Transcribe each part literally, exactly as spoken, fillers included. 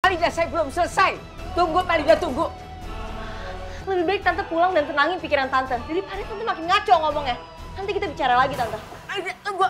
Palida saya belum selesai. Tunggu Palida, tunggu. Lebih baik Tante pulang dan tenangin pikiran Tante. Daripada Tante makin ngaco ngomongnya. Nanti kita bicara lagi, Tante. Palida, tunggu.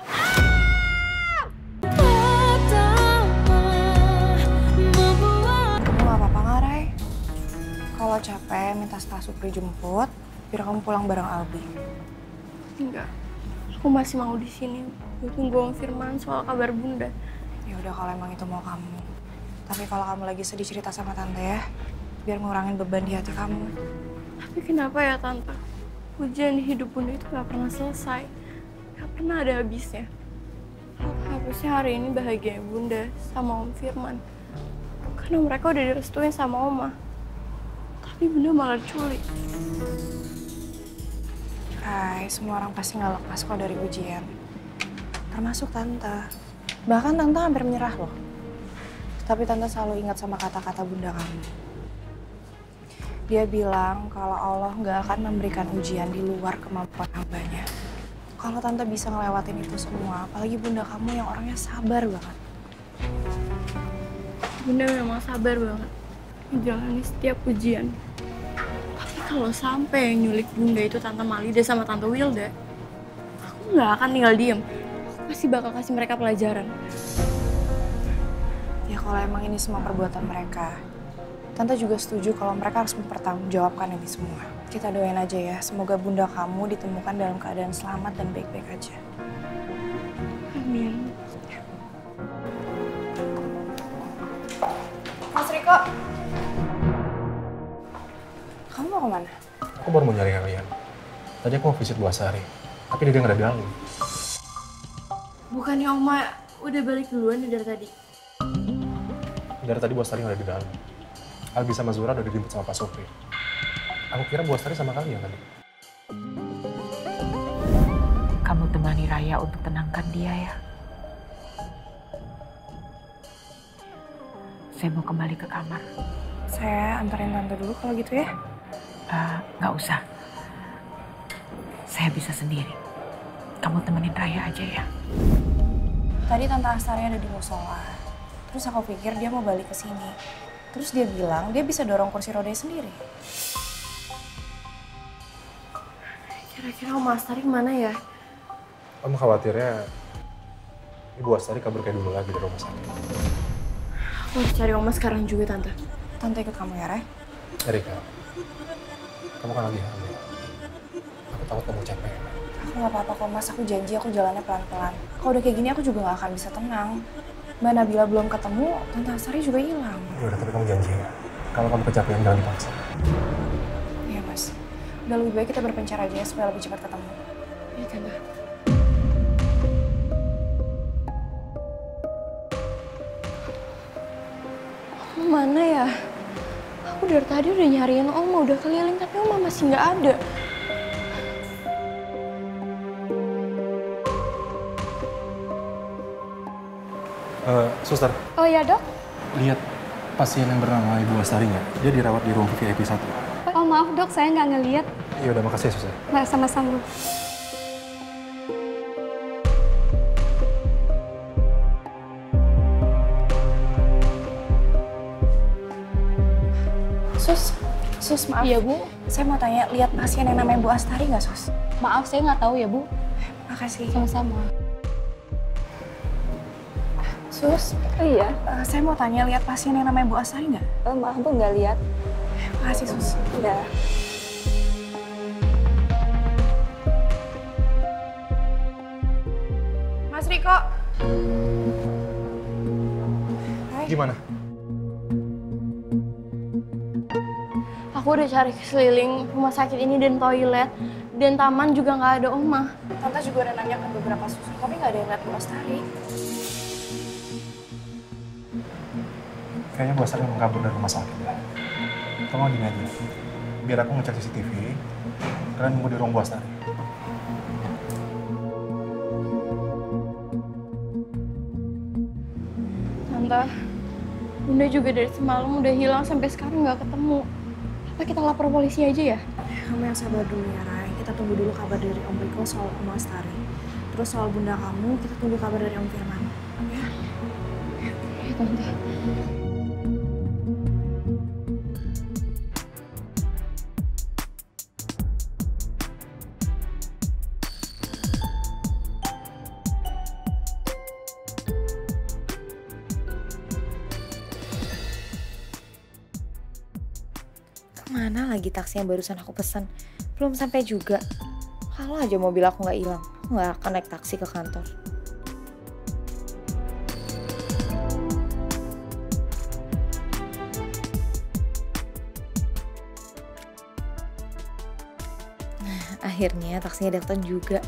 Kamu gak apa-apa nggak, Ray? Kalau capek, minta Staf Supri jemput, biar kamu pulang bareng Albi. Enggak. Aku masih mau di sini. Gue tunggu Om Firman soal kabar Bunda. Ya udah kalau emang itu mau kamu. Tapi kalau kamu lagi sedih cerita sama Tante ya, biar ngurangin beban di hati kamu. Tapi kenapa ya Tante? Ujian di hidup Bunda itu gak pernah selesai. Gak pernah ada habisnya. Harusnya hari ini bahagia Bunda sama Om Firman. Karena mereka udah direstuin sama Oma. Tapi Bunda malah diculik. Ray, semua orang pasti nggak lepas kok dari ujian. Termasuk Tante. Bahkan Tante hampir menyerah loh. Tapi Tante selalu ingat sama kata-kata Bunda kamu. Dia bilang kalau Allah nggak akan memberikan ujian di luar kemampuan hambanya. Kalau Tante bisa ngelewatin itu semua, apalagi Bunda kamu yang orangnya sabar banget. Bunda memang sabar banget menjalani setiap ujian. Tapi kalau sampai yang nyulik Bunda itu Tante Malida sama Tante Wilda, aku nggak akan tinggal diem. Aku pasti bakal kasih mereka pelajaran. Ya kalau emang ini semua perbuatan mereka, Tante juga setuju kalau mereka harus mempertanggungjawabkan ini semua. Kita doain aja ya, semoga Bunda kamu ditemukan dalam keadaan selamat dan baik-baik aja. Amin. Mas Riko, kamu mau kemana? Aku baru mau nyari kalian. Tadi aku mau visit Bu Astari, tapi dia nggak ada di dalam. Bukannya Oma udah balik duluan dari tadi? Dari tadi Bu Astari nggak ada di dalam. Albi sama Zura udah dijemput sama Pak Sopri. Aku kira Bu Astari sama kalian tadi. Kamu temani Raya untuk tenangkan dia ya. Saya mau kembali ke kamar. Saya antarin Tante dulu kalau gitu ya. Uh, nggak usah. Saya bisa sendiri. Kamu temenin Raya aja ya. Tadi Tante Astari ada di musola. Terus aku pikir dia mau balik ke sini. Terus dia bilang dia bisa dorong kursi rodanya sendiri. Kira-kira Oma Astari kemana ya? Kamu khawatirnya Ibu Astari kabur kayak dulu lagi dari rumah sakit. Aku harus cari Oma sekarang juga, Tante. Tante ikut kamu ya, Ray? Erika, kamu kan lagi hamil. Aku takut kamu capek. Aku gak apa-apa kok, Mas. Aku janji aku jalannya pelan-pelan. Kalau udah kayak gini aku juga gak akan bisa tenang. Mbak Nabila belum ketemu, Tante Astari juga hilang. Ya udah, tapi kamu janji ya. Kalau kamu kecapean jangan dipaksa. Iya, Mas. Udah lebih baik kita berpencar aja ya supaya lebih cepat ketemu. Iya, Tante. Mana ya? Aku dari tadi udah nyariin Oma, udah keliling tapi Oma masih nggak ada. Uh, suster. Oh ya dok? Lihat pasien yang bernama Ibu Astari nggak? Dia dirawat di ruang V I P satu. Oh maaf dok, saya nggak ngeliat. Ya udah, makasih ya suster. Nah, sama-sama. Sus, Sus maaf. Iya Bu. Saya mau tanya, lihat pasien yang namanya Bu Astari nggak, Sus? Maaf, saya nggak tahu ya Bu. Makasih. Sama-sama. Sus, Iya. uh, saya mau tanya, lihat pasien yang namanya Bu Astari nggak? Oh, maaf Bu, nggak lihat. Makasih, Sus. Udah. Mas Riko. Gimana? Aku udah cari sekeliling rumah sakit ini dan toilet dan taman juga nggak ada Oma. Tante juga udah nanya ke beberapa suster, tapi nggak ada yang lihat Bu Astari. Kayaknya Bu Astari memang kabur dari rumah sakit. Tolong gini aja. Biar aku ngecek C C T V. Kalian nunggu di ruang Bu Astari. Tante, Bunda juga dari semalam udah hilang sampai sekarang nggak ketemu. Apa kita lapor polisi aja ya? Kamu yang sabar dulu ya, Ray. Kita tunggu dulu kabar dari Om Riko soal Om Astari. Terus soal Bunda kamu, kita tunggu kabar dari Om Firman. Ya? Ya, Tante. Mana lagi taksi yang barusan aku pesan? Belum sampai juga. Kalau aja mobil aku nggak hilang, aku nggak akan naik taksi ke kantor. Nah, akhirnya taksinya datang juga.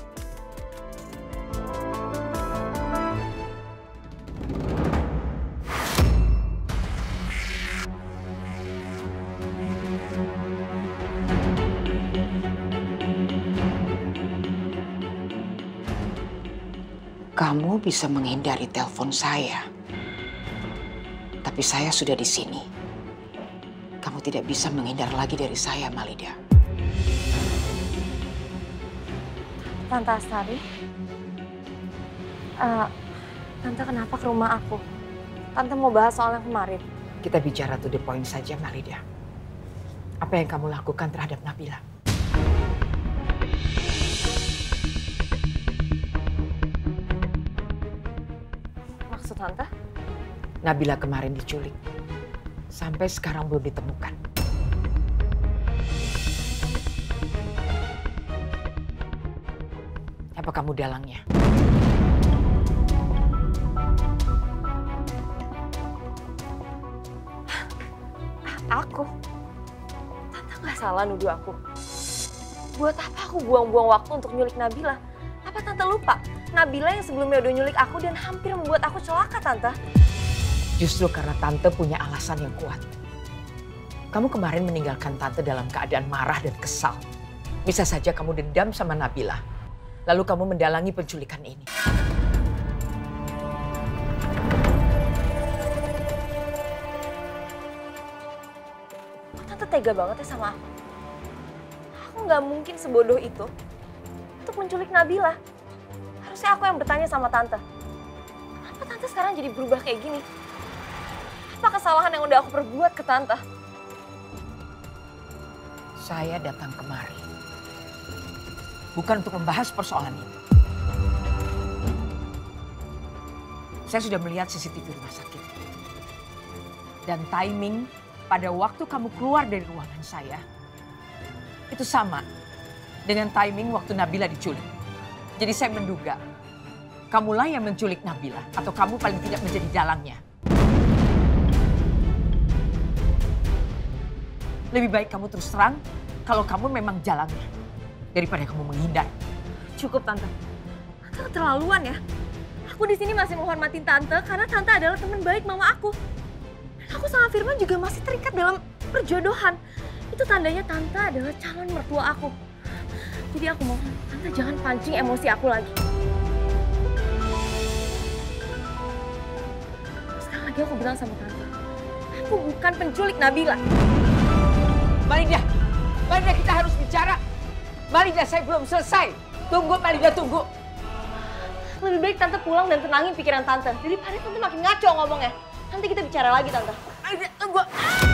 Kamu bisa menghindari telepon saya. Tapi saya sudah di sini. Kamu tidak bisa menghindar lagi dari saya, Malida. Tante Astari, uh, Tante kenapa ke rumah aku? Tante mau bahas soal yang kemarin. Kita bicara to the point saja, Malida. Apa yang kamu lakukan terhadap Nabila? Maksud Tante? Nabila kemarin diculik. Sampai sekarang belum ditemukan. Apa kamu dalangnya? Aku? Tante nggak salah nuduh aku. Buat apa aku buang-buang waktu untuk nyulik Nabila? Apa Tante lupa? Nabila yang sebelumnya udah nyulik aku dan hampir membuat aku celaka, Tante. Justru karena Tante punya alasan yang kuat. Kamu kemarin meninggalkan Tante dalam keadaan marah dan kesal. Bisa saja kamu dendam sama Nabila. Lalu kamu mendalangi penculikan ini. Tante tega banget ya sama aku. Aku nggak mungkin sebodoh itu untuk menculik Nabila. Harusnya aku yang bertanya sama Tante. Kenapa Tante sekarang jadi berubah kayak gini? Apa kesalahan yang udah aku perbuat ke Tante? Saya datang kemari bukan untuk membahas persoalan ini. Saya sudah melihat C C T V rumah sakit. Dan timing pada waktu kamu keluar dari ruangan saya itu sama dengan timing waktu Nabila diculik. Jadi saya menduga kamulah yang menculik Nabila atau kamu paling tidak menjadi dalangnya. Lebih baik kamu terus terang kalau kamu memang jalannya daripada kamu menghindar. Cukup Tante. Tante keterlaluan ya. Aku di sini masih menghormati Tante karena Tante adalah teman baik mama aku. Dan aku sama Firman juga masih terikat dalam perjodohan. Itu tandanya Tante adalah calon mertua aku. Jadi aku mohon, Tante jangan pancing emosi aku lagi. Sekali lagi aku bilang sama Tante, aku bukan penculik Nabila. Malida, Malida kita harus bicara. Malida, saya belum selesai. Tunggu, Malida, tunggu. Lebih baik Tante pulang dan tenangin pikiran Tante. Daripada Tante makin ngaco ngomongnya. Nanti kita bicara lagi, Tante. Malida, tunggu.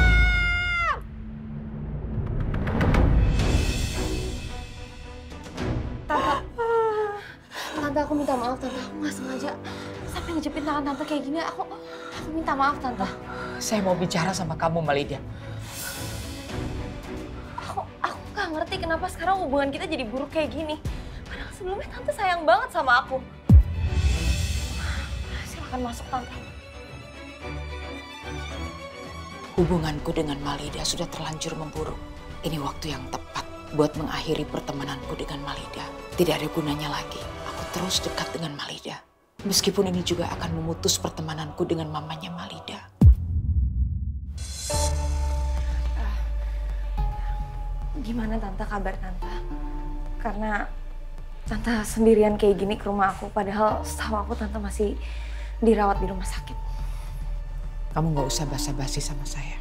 Tante, Tante aku minta maaf Tante, aku nggak sengaja sampai ngejepit tangan Tante kayak gini. Aku, aku minta maaf Tante. Saya mau bicara sama kamu, Malida. Aku, aku nggak ngerti kenapa sekarang hubungan kita jadi buruk kayak gini. Padahal sebelumnya Tante sayang banget sama aku. Silakan masuk Tante. Hubunganku dengan Malida sudah terlanjur memburuk. Ini waktu yang tepat buat mengakhiri pertemananku dengan Malida. Tidak ada gunanya lagi aku terus dekat dengan Malida. Meskipun ini juga akan memutus pertemananku dengan mamanya Malida. Uh, gimana Tante kabar Tante? Karena Tante sendirian kayak gini ke rumah aku. Padahal setahu aku Tante masih dirawat di rumah sakit. Kamu gak usah basa-basi sama saya.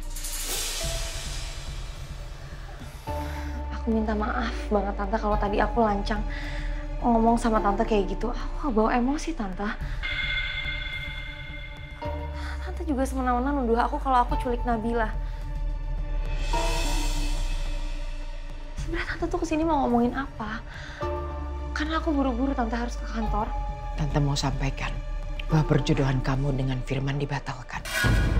Aku minta maaf banget Tante kalau tadi aku lancang ngomong sama Tante kayak gitu. Aku bawa emosi Tante. Tante juga semena-mena nuduh aku kalau aku culik Nabila. Sebenarnya Tante tuh kesini mau ngomongin apa? Karena aku buru-buru Tante harus ke kantor. Tante mau sampaikan bahwa perjodohan kamu dengan Firman dibatalkan.